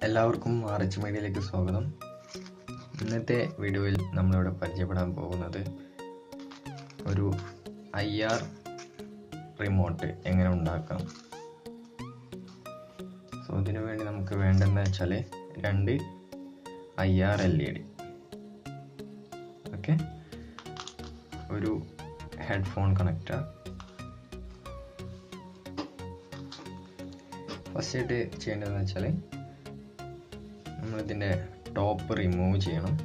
എല്ലാവർക്കും ആർച്ച് മീഡിയയിലേക്ക് സ്വാഗതം. ഇന്നത്തെ വീഡിയോയിൽ നമ്മളിവിടെ പരിചയപ്പെടാൻ പോകുന്നത് ഒരു IR റിമോട്ട് എങ്ങനെ ഉണ്ടാക്കാം. ഇതിനു വേണ്ടി നമുക്ക് വേണ്ടതെന്ന് വെച്ചാൽ 2 IR LED, ഓക്കെ, ഒരു ഹെഡ്ഫോൺ കണക്ടർ. ഫസ്റ്റ് ആയിട്ട് ചെയ്യേണ്ടതെന്ന് വെച്ചാൽ നമ്മളിതിൻ്റെ ടോപ്പ് റിമൂവ് ചെയ്യണം.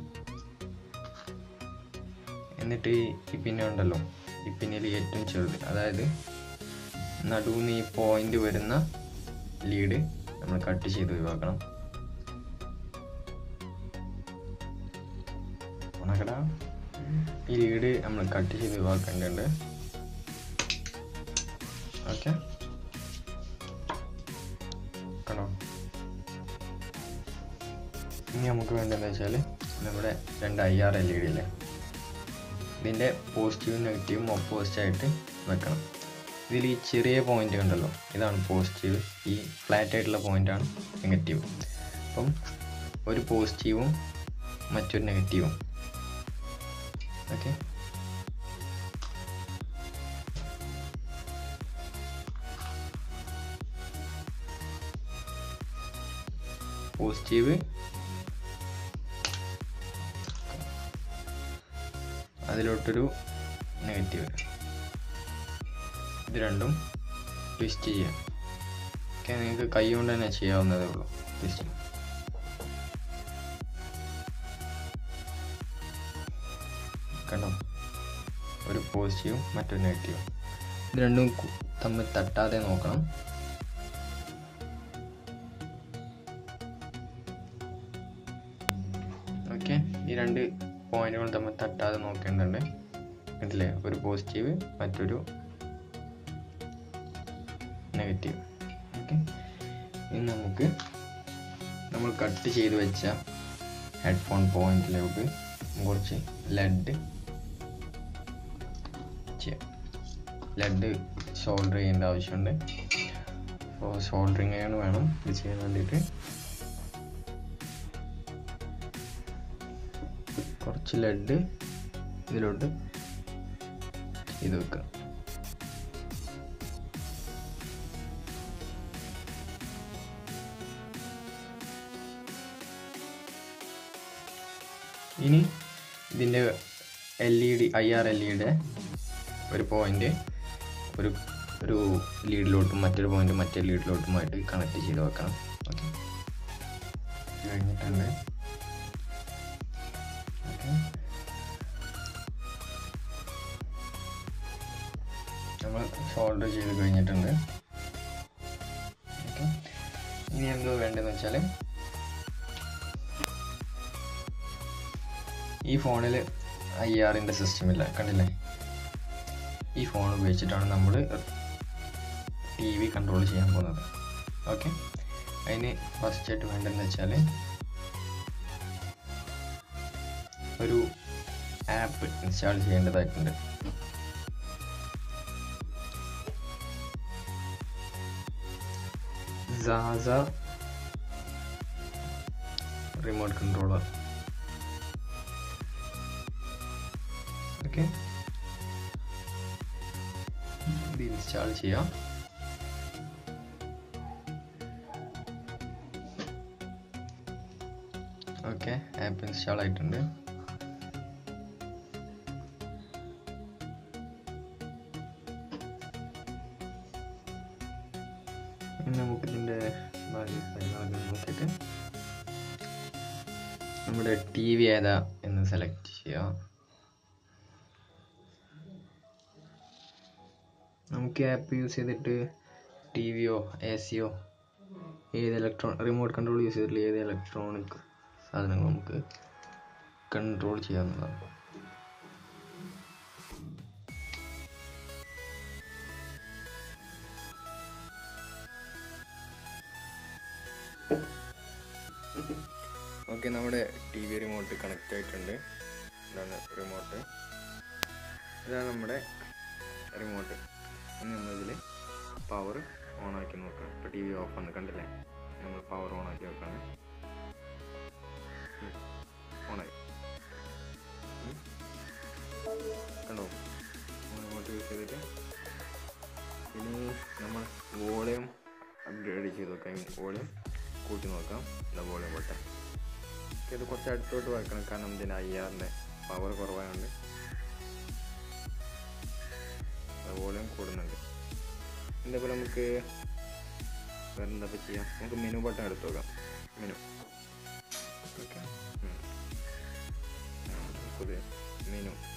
എന്നിട്ട് ഈ പിന്നെ ഉണ്ടല്ലോ, ഈ പിന്നിൽ ഏറ്റവും ചെറുത്, അതായത് നടുവിന് ഈ പോയിന്റ് വരുന്ന ലീഡ് നമ്മൾ കട്ട് ചെയ്ത് ഒഴിവാക്കണം. ഈ ലീഡ് നമ്മൾ കട്ട് ചെയ്ത് ഒഴിവാക്കേണ്ടതുണ്ട്. ഓക്കെ, കണ്ടോ. ഇനി നമുക്ക് വേണ്ടതെന്ന് വെച്ചാൽ നമ്മുടെ 2 IR LED അല്ലേ, ഇതിൻ്റെ പോസിറ്റീവും നെഗറ്റീവും ഓപ്പോസിറ്റായിട്ട് വെക്കണം. ഇതിൽ ഈ ചെറിയ പോയിന്റ് കണ്ടല്ലോ, ഇതാണ് പോസിറ്റീവ്, ഈ ഫ്ലാറ്റ് ആയിട്ടുള്ള പോയിന്റാണ് നെഗറ്റീവ്. അപ്പം ഒരു പോസിറ്റീവും മറ്റൊരു നെഗറ്റീവും. ഓക്കെ, പോസിറ്റീവ് അതിലോട്ടൊരു നെഗറ്റീവ്, ഇത് രണ്ടും ട്വിസ്റ്റ് ചെയ്യാം. ഓക്കെ, നിങ്ങൾക്ക് കൈ കൊണ്ട് തന്നെ ചെയ്യാവുന്നതേ ഉള്ളൂ. ട്വിസ്റ്റിങ് കണ്ടോ, ഒരു പോസിറ്റീവും മറ്റൊരു നെഗറ്റീവും. ഇത് രണ്ടും തമ്മിൽ തട്ടാതെ നോക്കണം. ഓക്കെ, ഈ 2 പോയിന്റുകൾ തമ്മിൽ തട്ടാതെ നോക്കേണ്ടതുണ്ട്. ഇതിലെ ഒരു പോസിറ്റീവ് മറ്റൊരു നെഗറ്റീവ്. ഓക്കെ, ഇനി നമുക്ക് നമ്മൾ കട്ട് ചെയ്ത് വെച്ച ഹെഡ്ഫോൺ പോയിന്റിലോട്ട് കുറച്ച് ലെഡ് ഷോൾഡർ ചെയ്യേണ്ട ആവശ്യമുണ്ട്. അപ്പോൾ ഷോൾഡറിങ് വേണം ഇത് ചെയ്യാൻ വേണ്ടിയിട്ട്. കുറച്ച് ലെഡ് ഇതിലോട്ട് ചെയ്ത് വെക്കുക. ഇനി ഇതിൻ്റെ IR LED ഒരു പോയിന്റ് ഒരു ലീഡിലോട്ടും മറ്റൊരു പോയിന്റ് മറ്റൊരു ലീഡിലോട്ടുമായിട്ട് കണക്ട് ചെയ്ത് വെക്കണം. ഓക്കെ, കഴിഞ്ഞിട്ടുണ്ട്. നമ്മൾ ഷോൾഡർ ചെയ്ത് കഴിഞ്ഞിട്ടുണ്ട്. ഓക്കെ, ഇനി എന്തോ വേണ്ടതെന്ന് വെച്ചാൽ ഈ ഫോണിൽ IRൻ്റെ സിസ്റ്റം ഇല്ല, കണ്ടില്ലേ. ഈ ഫോൺ ഉപയോഗിച്ചിട്ടാണ് നമ്മൾ TV കൺട്രോൾ ചെയ്യാൻ പോകുന്നത്. ഓക്കെ, അതിന് ഫസ്റ്റ് ആയിട്ട് വേണ്ടതെന്ന് വെച്ചാൽ ഒരു ആപ്പ് ഇൻസ്റ്റാൾ ചെയ്യേണ്ടതായിട്ടുണ്ട്. Zaza remote controller. ഓക്കെ, ഇത് ഇൻസ്റ്റാൾ ചെയ്യാം. ഓക്കെ, ആപ്പ് ഇൻസ്റ്റാൾ ആയിട്ടുണ്ട്. നമുക്ക് ഇതിൻ്റെ ബാക്കി കാര്യങ്ങളൊക്കെ നോക്കിയിട്ട് നമ്മുടെ TV ഏതാ എന്ന് സെലക്ട് ചെയ്യാം. നമുക്ക് ആപ്പ് യൂസ് ചെയ്തിട്ട് TVയോ AC യോ റിമോട്ട് കൺട്രോൾ യൂസ് ചെയ്തിട്ടുള്ള ഏത് ഇലക്ട്രോണിക് സാധനങ്ങൾ നമുക്ക് കൺട്രോൾ ചെയ്യാവുന്നതാണ്. ഓക്കെ, നമ്മുടെ TV റിമോട്ട് കണക്റ്റ് ആയിട്ടുണ്ട്. ഇതാണ് റിമോട്ട്, ഇതാണ് നമ്മുടെ റിമോട്ട്. ഇനി നമ്മളിതിൽ പവർ ഓൺ ആക്കി നോക്കാം. ഇപ്പോൾ TV ഓഫ് ആണ്, കണ്ടില്ലേ, നമ്മൾ പവർ ഓൺ ആക്കി വെക്കാണ്. ഓണായി. കണ്ടോ? ഇങ്ങോട്ട് യൂസ് ചെയ്തിട്ട് ഇനി നമ്മൾ വോളിയം അപ്ഗ്രേഡ് ചെയ്ത് നോക്കാം. വോളിയം കൂട്ടി നോക്കാം. എന്താ വോളിയം പോട്ടെ. ഇത് കുറച്ച് അടുത്തോട്ട് വെക്കണം, കാരണം ഇതിൻ്റെ IRൻ്റെ പവർ കുറവായതുകൊണ്ട് വോളിയം കൂടുന്നുണ്ട്. ഇതേപോലെ നമുക്ക് വേറെ എന്താ ചെയ്യാം, നമുക്ക് മെനു ബട്ടൺ എടുത്ത് നോക്കാം. മെനു ഓക്കെ, പുതിയ മെനു